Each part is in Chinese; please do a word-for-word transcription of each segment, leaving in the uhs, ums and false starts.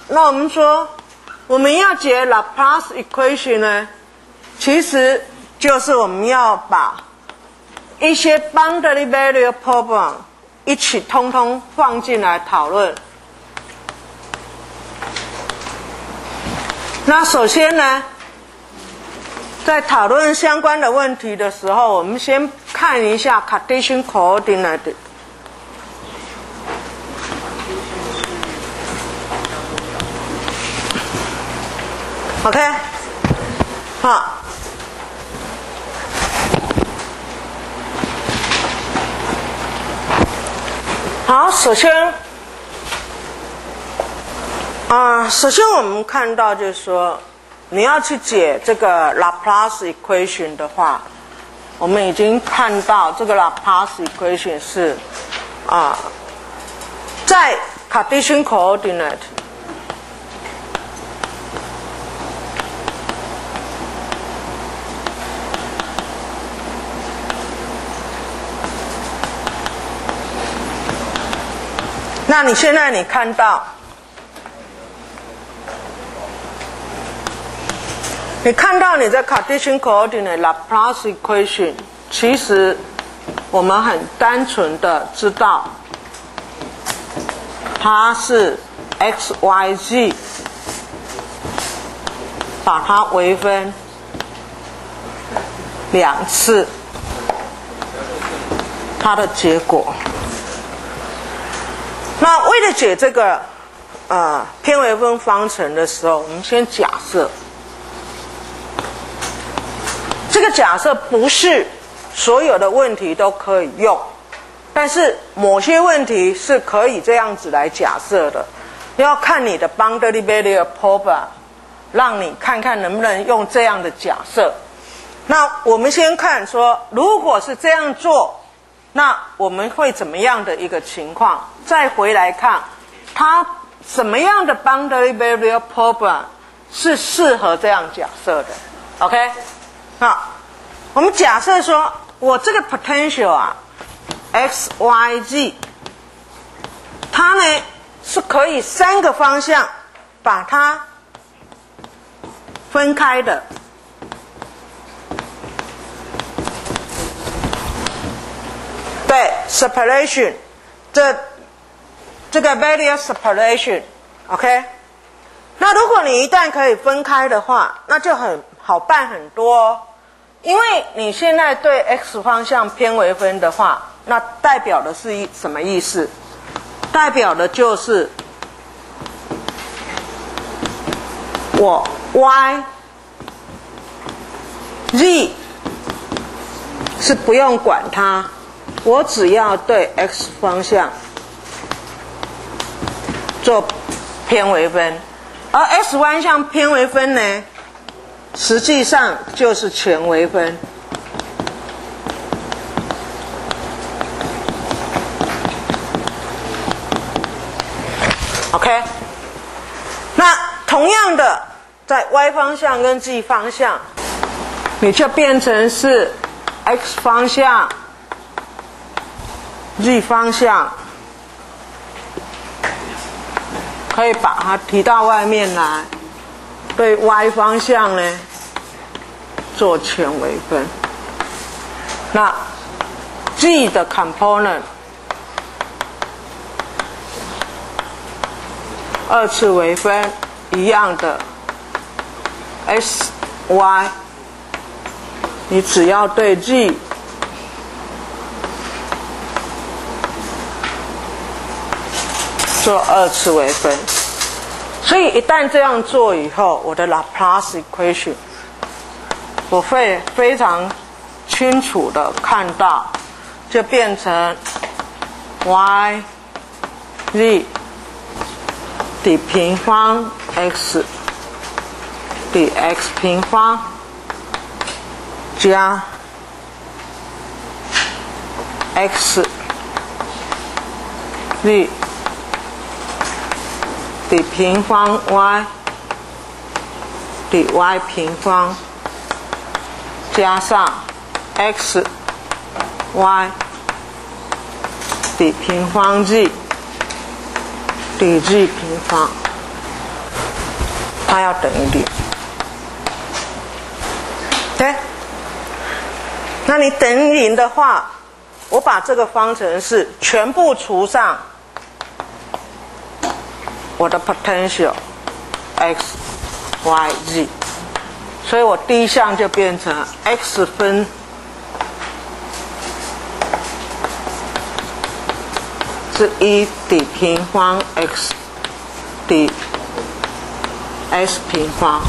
那我们说我们要解 Laplace equation 呢，其实就是我们要把一些 boundary value problem 一起通通放进来讨论。那首先呢，在讨论相关的问题的时候，我们先看一下 Cartesian coordinate。OK， 好，好，首先，啊、呃，首先我们看到就是说，你要去解这个 Laplace equation 的话，我们已经看到这个 Laplace equation 是啊、呃，在 Cartesian coordinate。那你现在你看到，你看到你在 Cartesian coordinate Laplace equation， 其实我们很单纯的知道，它是 x y z， 把它微分两次，它的结果。那为了解这个呃偏微分方程的时候，我们先假设，这个假设不是所有的问题都可以用，但是某些问题是可以这样子来假设的，要看你的 boundary value problem， 让你看看能不能用这样的假设。那我们先看说，如果是这样做，那我们会怎么样的一个情况？再回来看，它什么样的 boundary value problem 是适合这样假设的 ？OK， 好，我们假设说我这个 potential 啊 ，x y z， 它呢是可以三个方向把它分开的。对 separation， 这这个 value separation，OK， 那如果你一旦可以分开的话，那就很好办很多哦，因为你现在对 x 方向偏微分的话，那代表的是什么意思？代表的就是我 y z 是不用管它。我只要对 x 方向做偏微分，而 x 方向偏微分呢，实际上就是全微分。OK， 那同样的，在 y 方向跟 z 方向，你就变成是 x 方向。z 方向可以把它提到外面来，对 y 方向呢做全微分。那 z 的 component 二次微分一样的 s y， 你只要对 z做二次微分，所以一旦这样做以后，我的 Laplace equation 我会非常清楚的看到，就变成 y z 底平方 x 底 x 平方加 x z 底平方 y 底 y 平方加上 x y 底平方 z 底 z 平方它要等于零。对，那你等于零的话，我把这个方程式全部除上我的 potential x y z， 所以我第一项就变成 x 分之一底平方 x 底 s 平方，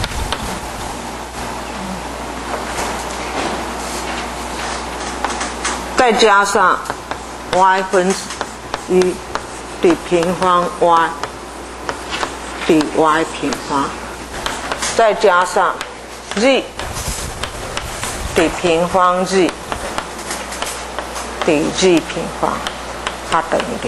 再加上 y 分之一底平方 y 底 y 平方，再加上 z 底平方 z 底 z 平方，它等于零。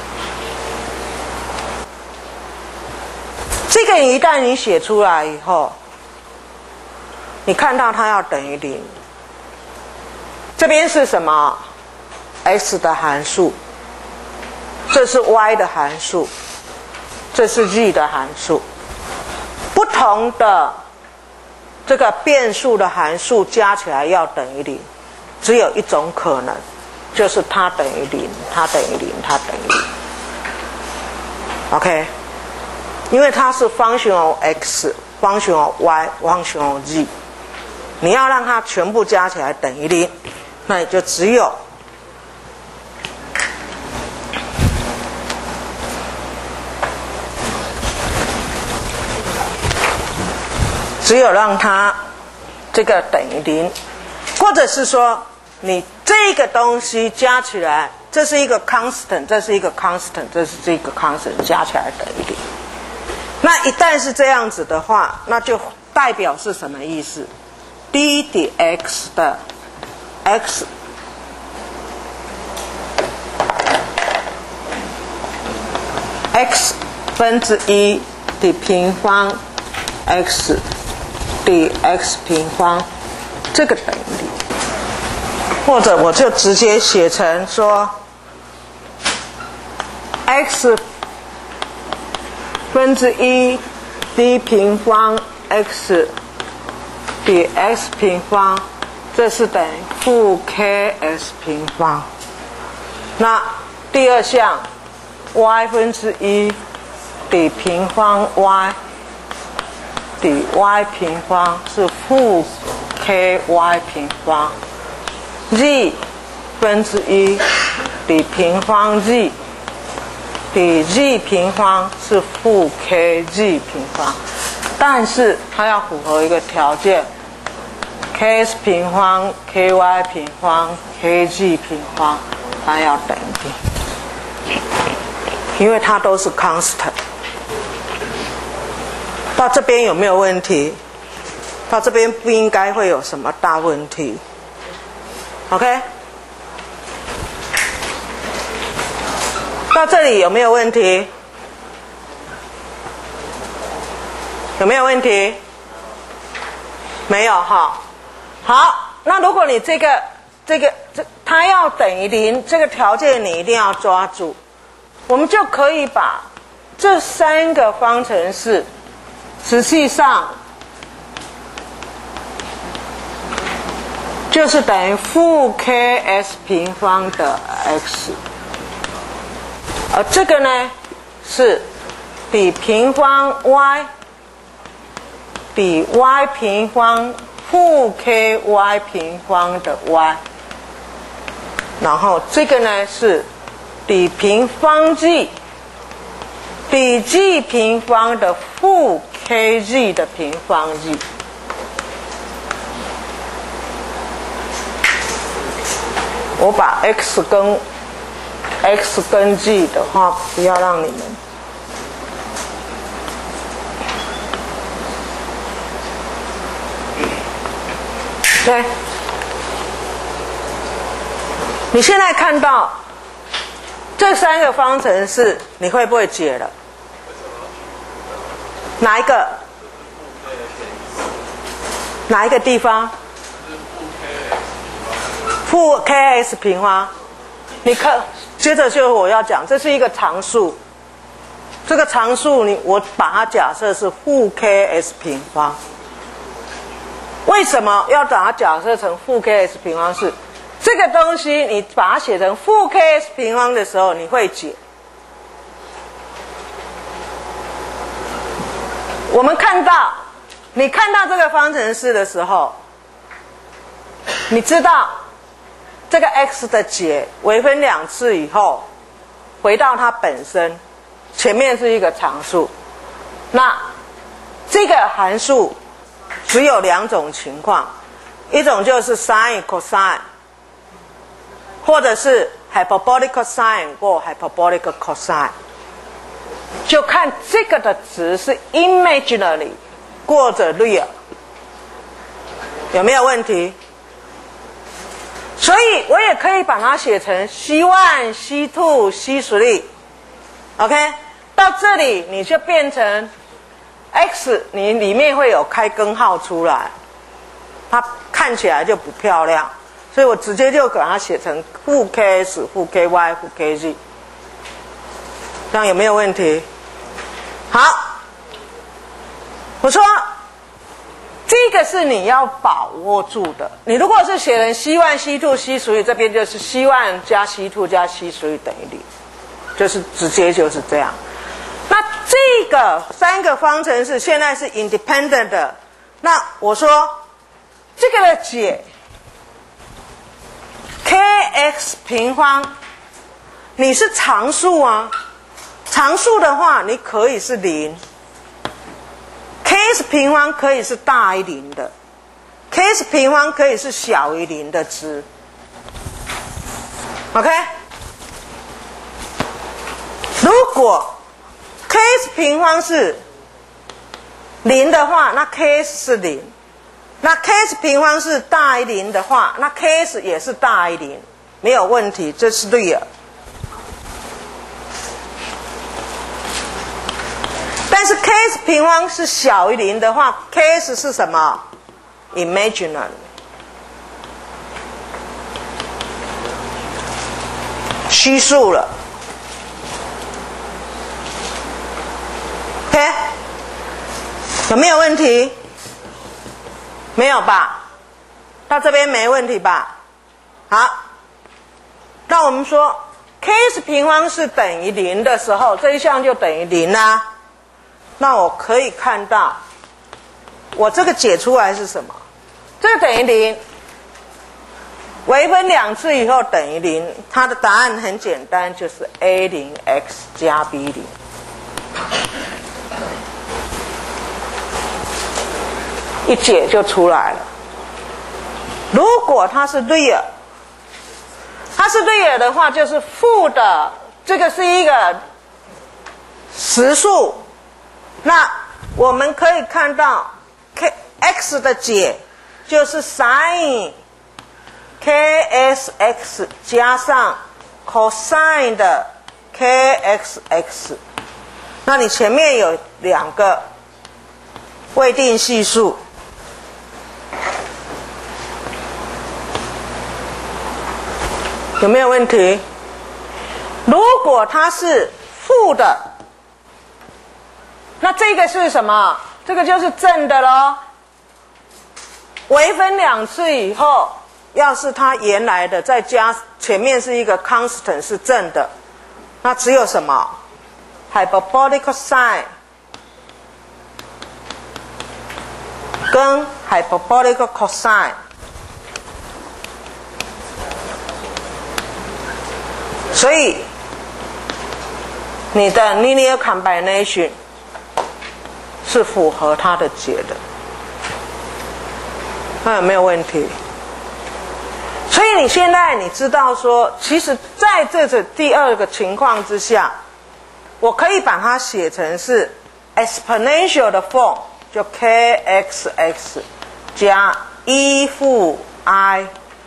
这个一旦你写出来以后，你看到它要等于零，这边是什么 ？x 的函数，这是 y 的函数，这是 z 的函数。不同的这个变数的函数加起来要等于零，只有一种可能，就是它等于零，它等于零，它等于零。OK， 因为它是 functional x、functional y、functional z， 你要让它全部加起来等于零，那你就只有只有让它这个等于零，或者是说你这个东西加起来，这是一个 constant， 这是一个 constant， 这是这个 constant， 加起来等于零。那一旦是这样子的话，那就代表是什么意思 ？d 底 x 的 x x 分之一底平方 x 底 x 平方，这个等于零。或者我就直接写成说 x 分之一 d 平方 x 底 x 平方，这是等于负 ks 平方。那第二项 y 分之一底平方 y 底 y 平方是负 ky 平方。z 分之一底平方 z 底 z 平方是负 kz 平方，但是它要符合一个条件 ，ks 平方、ky 平方、kz 平方，它要等于零，因为它都是 constant。到这边有没有问题？到这边不应该会有什么大问题。OK， 到这里有没有问题？有没有问题？没有哈。好，那如果你这个这个这它要等于零，这个条件你一定要抓住，我们就可以把这三个方程式，实际上就是等于负 ks 平方的 x， 而这个呢是底平方 y 底 y 平方负 ky 平方的 y， 然后这个呢是底平方 g 底 g 平方的负 kz 的平方 g。我把 x 跟 x 跟 g 的话，不要让你们对。你现在看到这三个方程式，你会不会解了？哪一个？哪一个地方？负 ks 平方，你看，接着就是我要讲，这是一个常数， 这个常数你我把它假设是负 ks 平方。为什么要把它假设成负 ks 平方？是这个东西你把它写成负 ks 平方的时候，你会解。我们看到，你看到这个方程式的时候，你知道这个 x 的解微分两次以后，回到它本身，前面是一个常数。那这个函数只有两种情况，一种就是 sin cosine， 或者是 hyperbolic sine 或 hyperbolic cosine， 就看这个的值是 imaginary 或者 real， 有没有问题？所以我也可以把它写成 C 一 C 二 C 三 OK， 到这里你就变成 x， 你里面会有开根号出来，它看起来就不漂亮，所以我直接就把它写成负 ks 负 ky 负 kz， 这样有没有问题？好，我说这个是你要把握住的。你如果是写成 C 一 C 二 C 三，这边就是 C 一 加 C 二 加 C 三等于零，就是直接就是这样。那这个三个方程式现在是 independent 的，那我说这个的解 kx 平方，你是常数啊，常数的话你可以是零。ks 平方可以是大于零的 ，ks 平方可以是小于零的值 ，OK？ 如果 ks 平方是零的话，那 ks 是零；那 ks 平方是大于零的话，那 ks 也是大于零，没有问题，这是real。但是 ks 平方是小于零的话 ，ks 是什么 ？imaginary， 虚数了。OK， 有没有问题？没有吧？到这边没问题吧？好，那我们说 ks 平方是等于零的时候，这一项就等于零啦。那我可以看到，我这个解出来是什么？这个等于零，微分两次以后等于零，它的答案很简单，就是 a 零 x 加 b 零。一解就出来了。如果它是real，它是real的话，就是负的，这个是一个实数。那我们可以看到 k x 的解就是 sin ksx 加上 cosine 的 kxx， 那你前面有两个未定系数，有没有问题？如果它是负的，那这个是什么？这个就是正的咯。微分两次以后，要是它原来的再加前面是一个 constant 是正的，那只有什么 hyperbolic sine 跟 hyperbolic cosine。所以你的 linear combination 是符合它的解的，那有没有问题？所以你现在你知道说，其实在这个第二个情况之下，我可以把它写成是 exponential 的 form， 就 kxx 加一负 i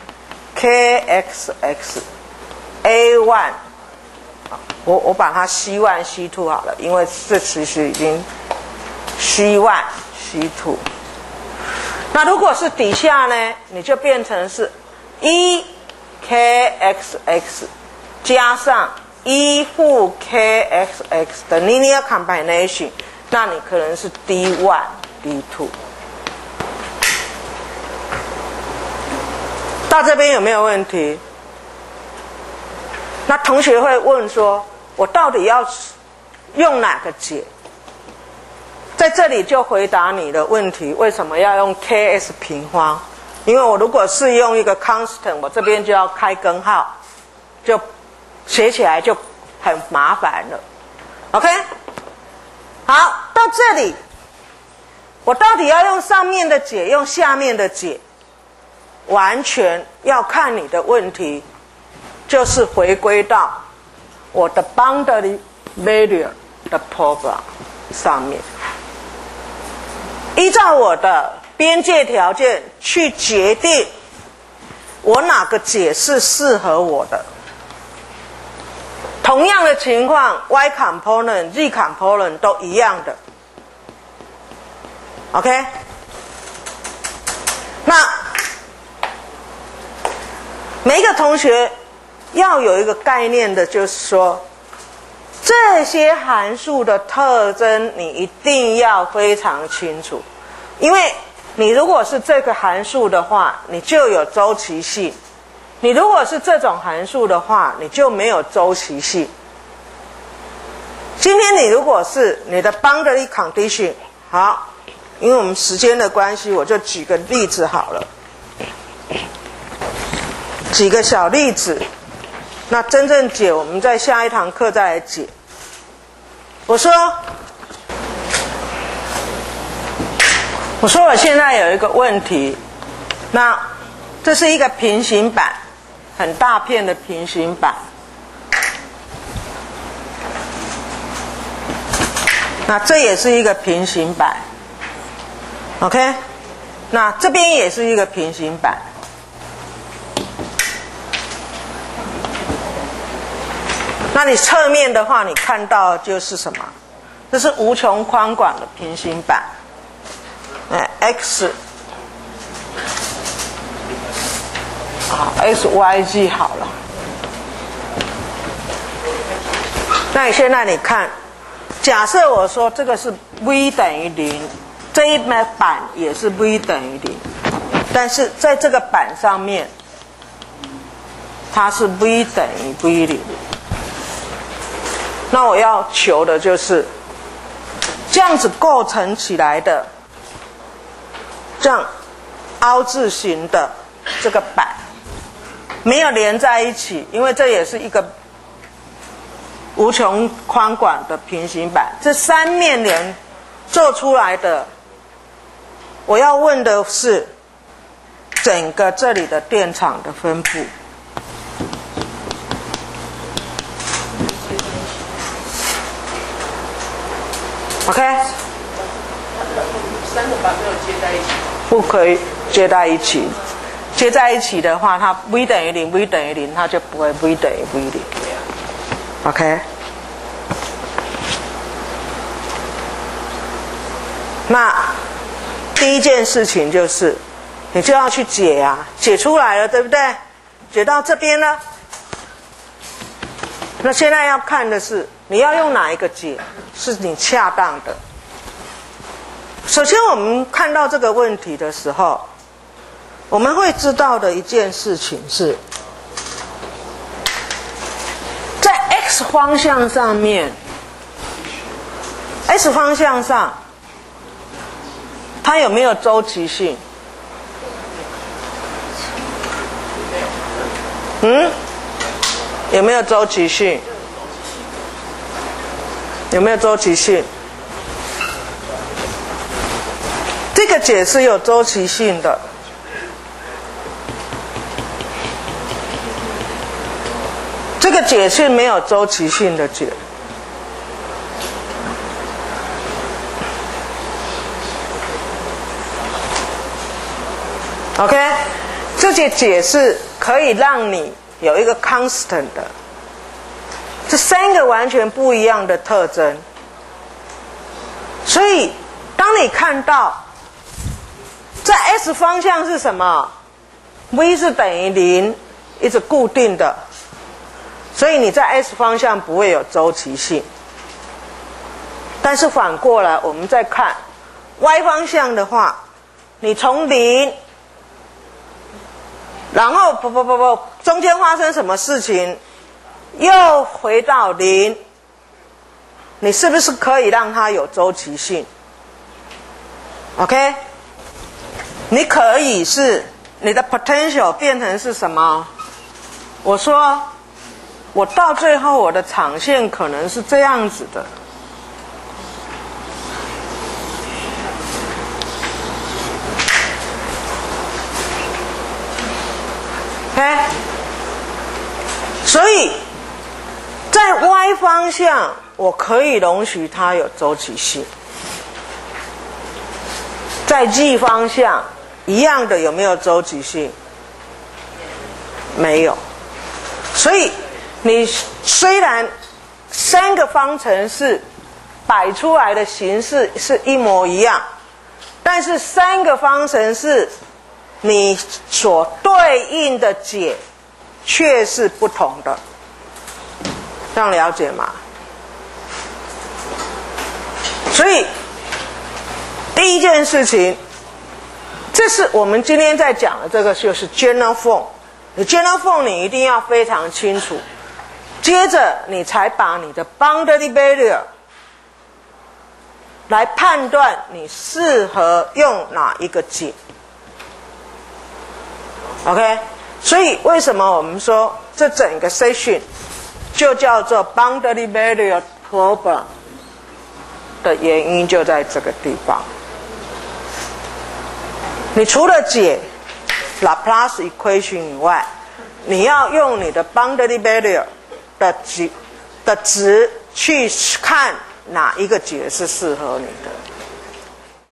kxx a 一， 我我把它 C 一 C 二 好了，因为这其实已经 C 一 C 二。那如果是底下呢，你就变成是一 kxx 加上一负 k x x 的 linear combination， 那你可能是 d 一 d 二。到这边有没有问题？那同学会问说，我到底要用哪个解？在这里就回答你的问题，为什么要用 k s 平方？因为我如果是用一个 constant， 我这边就要开根号，就写起来就很麻烦了。OK， 好，到这里，我到底要用上面的解，用下面的解，完全要看你的问题，就是回归到我的 boundary value 的 problem 上面，依照我的边界条件去决定我哪个解是适合我的。同样的情况 ，y component、z component 都一样的。OK， 那每一个同学要有一个概念的，就是说这些函数的特征你一定要非常清楚，因为你如果是这个函数的话，你就有周期性；你如果是这种函数的话，你就没有周期性。今天你如果是你的 boundary condition， 好，因为我们时间的关系，我就举个例子好了，举个小例子。那真正解，我们在下一堂课再来解。我说，我说我现在有一个问题，那这是一个平行板，很大片的平行板。那这也是一个平行板 ，OK？ 那这边也是一个平行板。那你侧面的话，你看到就是什么？这是无穷宽广的平行板，哎 ，x 好 ，x y z 好了。那你现在你看。假设我说这个是 v 等于零，这一板也是 v 等于零，但是在这个板上面，它是 v 等于 v 零。那我要求的就是这样子构成起来的，这样凹字形的这个板没有连在一起，因为这也是一个无穷宽广的平行板，这三面连做出来的，我要问的是整个这里的电场的分布。OK， 三个板没有接在一起， 不可以接在一起。接在一起的话，它 v 等于零 ，v 等于零，它就不会 v 等于 v 零。OK， 那第一件事情就是，你就要去解啊，解出来了，对不对？解到这边呢，那现在要看的是，你要用哪一个解是你恰当的。首先，我们看到这个问题的时候，我们会知道的一件事情是，在 x 方向上面 ，x 方向上，它有没有周期性？嗯？有没有周期性？有没有周期性？这个解是有周期性的。这个解是没有周期性的解。OK， 这些解是可以让你有一个 constant 的，这三个完全不一样的特征。所以，当你看到在 S 方向是什么 ？V 是等于零，一直固定的。 所以你在 S 方向不会有周期性。但是反过来，我们再看 Y 方向的话，你从零，然后不不不不，中间发生什么事情，又回到零，你是不是可以让它有周期性 ？OK， 你可以是你的 potential 变成是什么？我说，我到最后我的场线可能是这样子的。OK， 所以在 Y 方向，我可以容许它有周期性；在 G 方向，一样的有没有周期性？没有。所以你虽然三个方程式摆出来的形式是一模一样，但是三个方程式你所对应的解却是不同的，这样了解吗？所以第一件事情，这是我们今天在讲的这个就是 general form， 你 general form 你一定要非常清楚，接着你才把你的 boundary barrier 来判断你适合用哪一个解。OK， 所以为什么我们说这整个 section 就叫做 boundary barrier problem 的原因就在这个地方。你除了解 Laplace equation 以外，你要用你的 boundary barrier 的值的值去看哪一个解是适合你的。